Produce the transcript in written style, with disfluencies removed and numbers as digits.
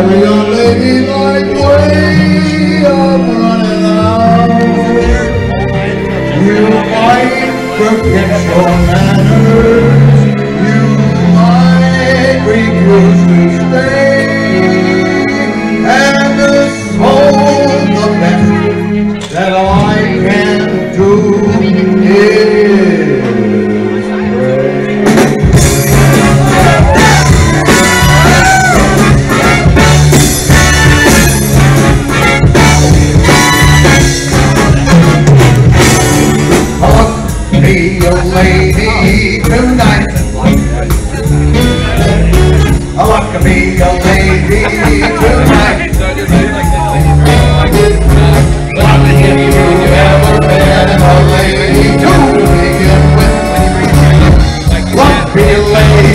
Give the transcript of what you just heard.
Have your ladylike way of running out. You might forget your manners. You might refuse to stay. And this whole the best that I can do is pray. Be a lady tonight. I want to be a lady tonight. Never been a lady to begin with. Want to be a lady.